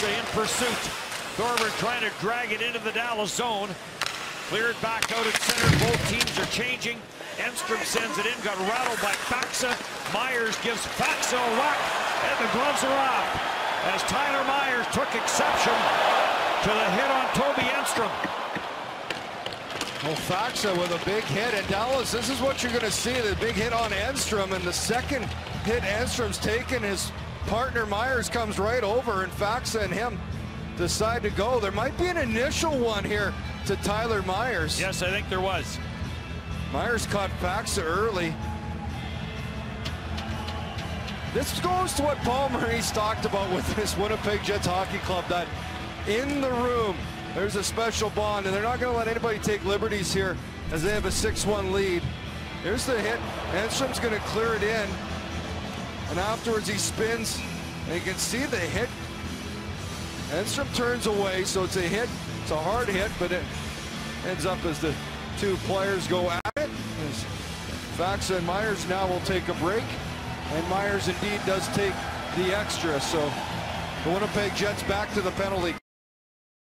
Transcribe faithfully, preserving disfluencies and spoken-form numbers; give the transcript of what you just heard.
Faksa in pursuit. Thorburn trying to drag it into the Dallas zone. Cleared back out at center. Both teams are changing. Enstrom sends it in. Got rattled by Faksa. Myers gives Faksa a whack. And the gloves are off. As Tyler Myers took exception to the hit on Toby Enstrom. Well, Faksa with a big hit. And Dallas, this is what you're going to see. The big hit on Enstrom. And the second hit Enstrom's taken, his partner Myers comes right over. And Faksa and him decide to go. There might be an initial one here to Tyler Myers. Yes, I think there was. Myers caught Faksa early. This goes to what Paul Maurice talked about with this Winnipeg Jets Hockey Club, that in the room, there's a special bond, and they're not going to let anybody take liberties here as they have a six one lead. Here's the hit. Enstrom's going to clear it in, and afterwards he spins, and you can see the hit. Enstrom turns away, so it's a hit. It's a hard hit, but it ends up as the two players go at it. As Faksa and Myers now will take a break, and Myers indeed does take the extra. So the Winnipeg Jets back to the penalty